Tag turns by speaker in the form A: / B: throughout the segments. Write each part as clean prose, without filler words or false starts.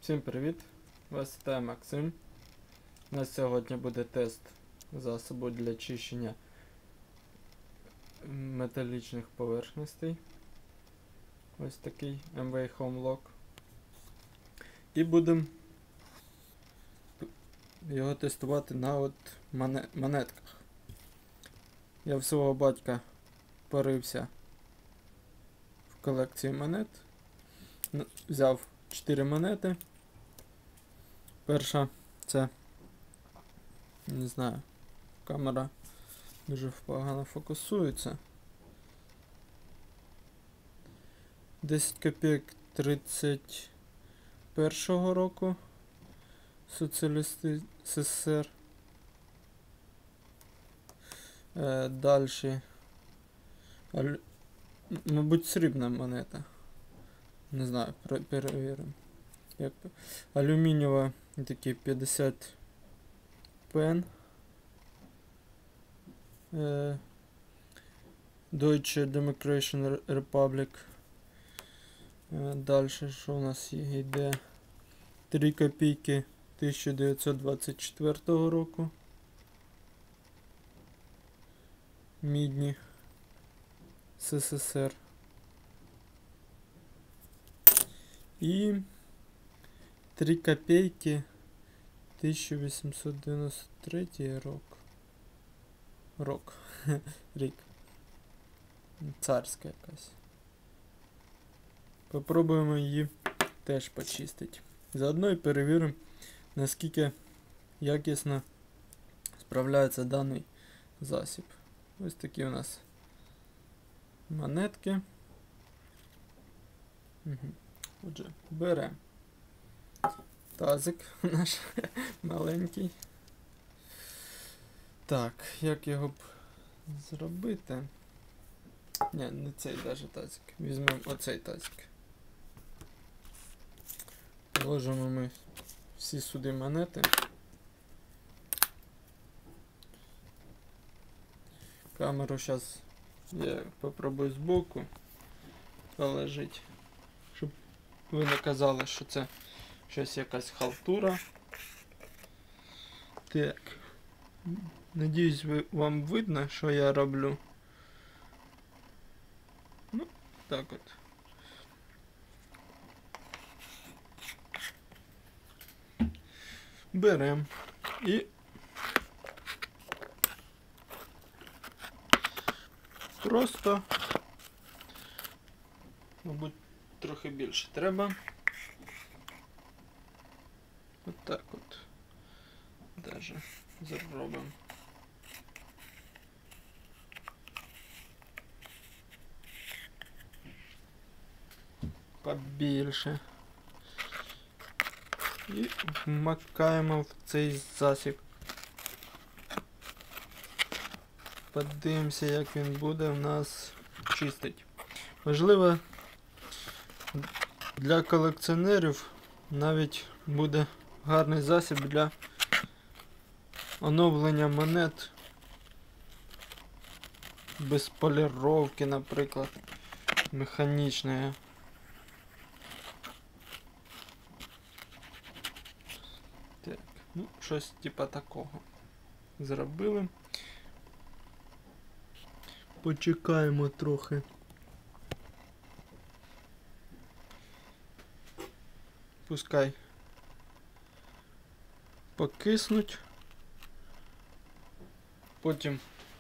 A: Всім привіт! Вас вітає Максим. У нас сьогодні буде тест засобу для чищення металічних поверхностей. Ось такий MV Home Lock. І будемо його тестувати на монетках. Я в свого батька порився в колекції монет. Взяв 4 монети. Перша це, не знаю, камера дуже погано фокусується. 10 копійок 31-го року. Соціалісти СССР. Далі. Мабуть, срібна монета. Не знаю, перевіримо. Алюмінієва, такі 50 пен. Deutsche Democratic Republic. Далі, що у нас йде? 3 копійки 1924 року. Мідні. СССР. І 3 копійки 1893 рік. Царська якась. Попробуємо її теж почистити. Заодно і перевіримо, наскільки якісно справляється даний засіб. Ось такі у нас монетки. Отже, беремо тазик наш маленький. Так, як його б зробити? Ні, не цей даже тазик. Візьмемо оцей тазик. Положимо ми всі сюди монети. Камеру зараз я попробую збоку положити, щоб ви не казали, що це щось якась халтура. Так. Надіюсь, вам видно, що я роблю. Ну, так от. Беремо і просто, мабуть, трохи більше треба. От так от. Даже зробимо. Побільше. І вмикаємо в цей засіб. Подивимося, як він буде в нас чистить. Можливо, для колекціонерів навіть буде гарний засіб для оновлення монет без поліровки, наприклад, механічної. Так, ну, щось типа такого зробили. Почекаємо трохи. Пускай покиснуть. Потім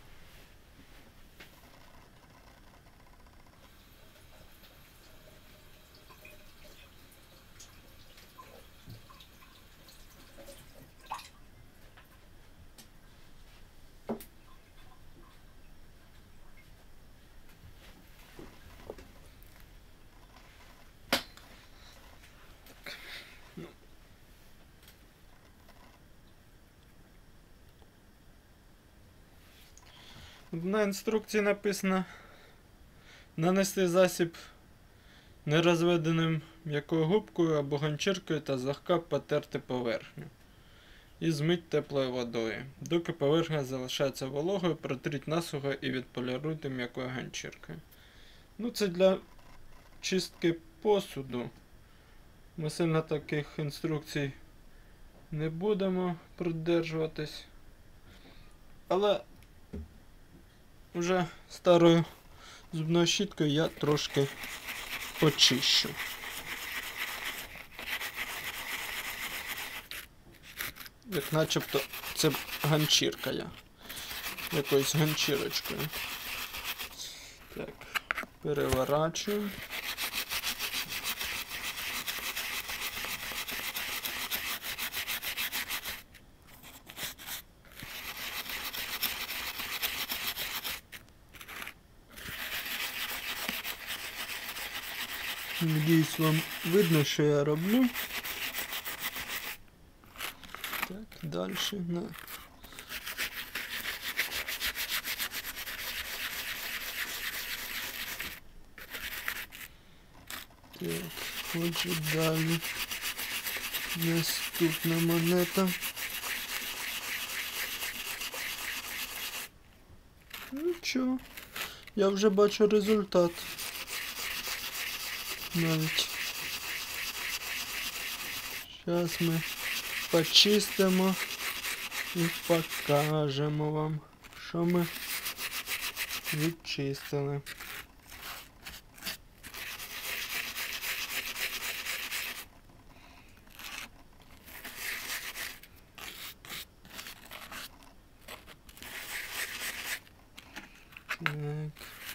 A: на інструкції написано нанести засіб нерозведеним м'якою губкою або ганчіркою та злегка потерти поверхню. І змить теплою водою. Доки поверхня залишається вологою, протріть насухо і відполіруйте м'якою ганчіркою. Ну, це для чистки посуду. Ми сильно таких інструкцій не будемо придержуватись. Але вже старою зубною щіткою я трошки почищу. Як начебто це ганчірка я. Якоюсь ганчірочкою. Так, переворачуємо. Надіюсь, вам видно, що я роблю. Так, далі на. Так, отже, далі. Наступна монета. Нічого. Я вже бачу результат. Навіть. Зараз ми почистимо і покажемо вам, що ми відчистили. Так.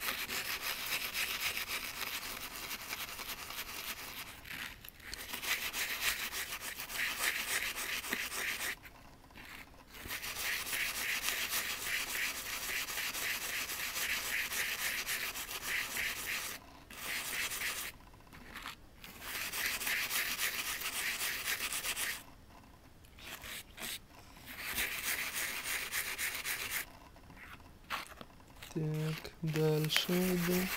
A: Так, дальше йде.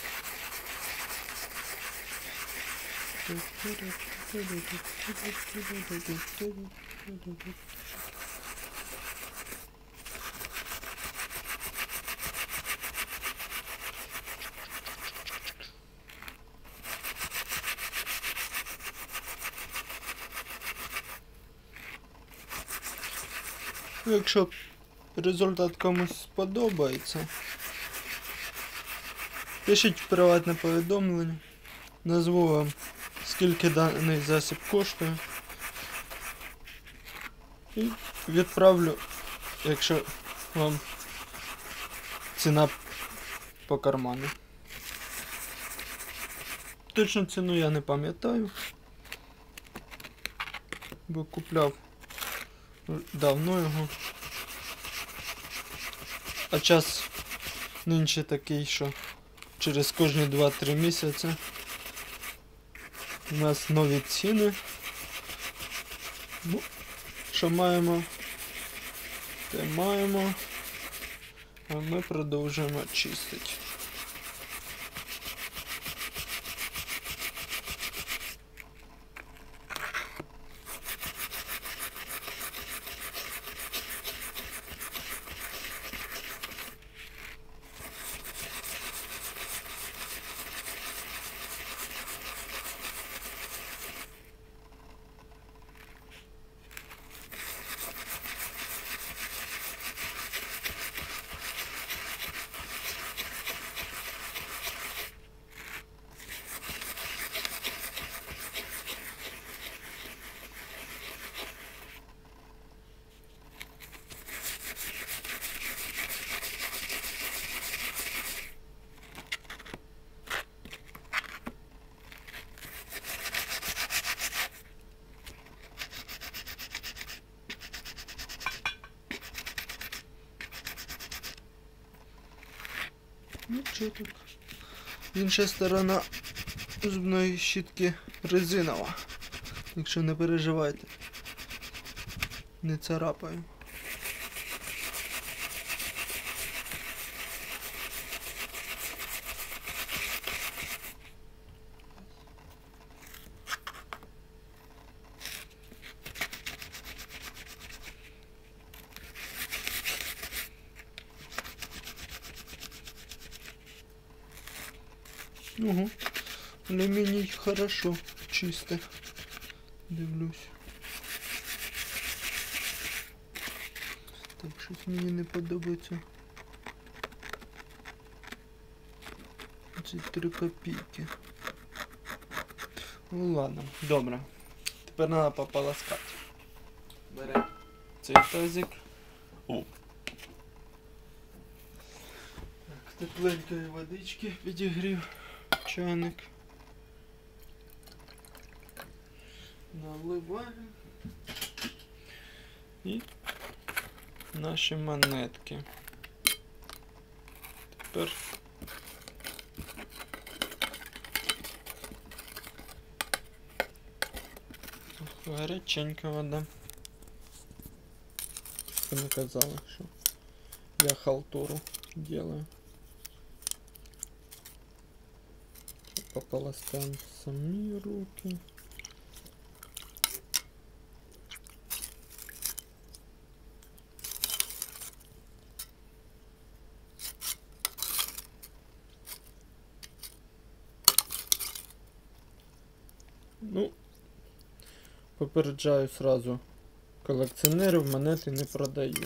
A: Якщо результат комусь сподобається, пишіть в приватне повідомлення, назву вам, скільки даний засіб коштує, і відправлю, якщо вам ціна по карману. Точну ціну я не пам'ятаю, бо купляв давно його. А час нинче такий, що через кожні 2-3 місяці у нас нові ціни. Ну, що маємо, те маємо, а ми продовжуємо чистити. Ну чого так? Інша сторона зубної щітки резинова. Якщо не переживайте, не царапаю. Угу. Алюминий хорошо чистый. Дивлюсь. Так, щось мені не подобається. Ці 3 копійки. Ну ладно, добре. Тепер треба пополоскати. Беремо цей тазик. О. Так, тепленької водички підігрів чайник. Наливаємо. І наші монетки. Тепер гаряченька вода. Ти не казала, що я халтуру делаю. Пополоскаем самі руки. Ну, попереджаю сразу, колекціонерів монети не продаю.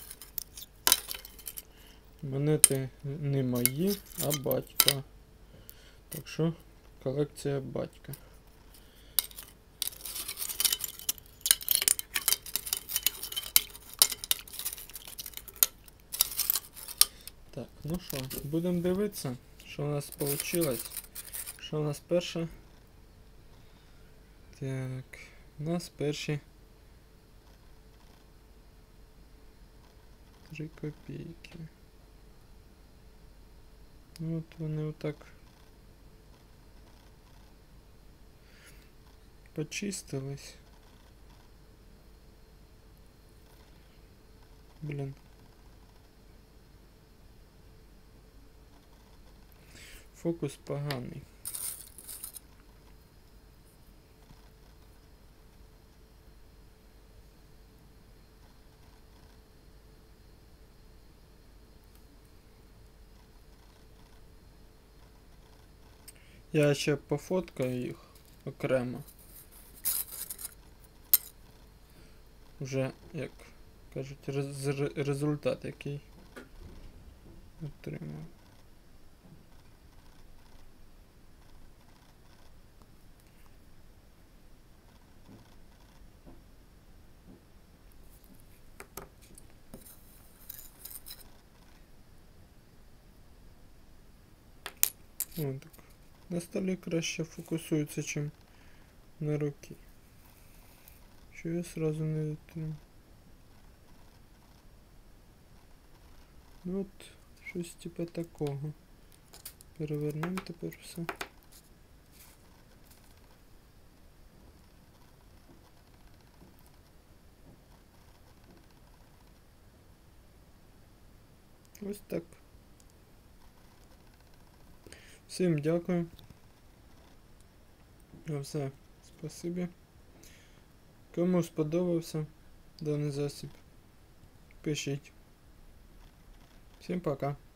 A: Монети не мої, а батька. Так що колекція батька. Так, ну що, будемо дивитися, що у нас вийшло. Що у нас перше? Так, у нас перші 3 копійки. Ну от вони отак почистились. Блін. Фокус поганий. Я ще пофоткаю їх окремо. Вже, як кажуть, результат який отримав. О, так. На столі краще фокусується, чим на руки. Що я сразу не відтримав. Ну от, щось типа такого. Перевернемо тепер все. Ось так. Всім дякую. Все, спасибі. Кому сподобався даний засіб, пишіть. Всім пока.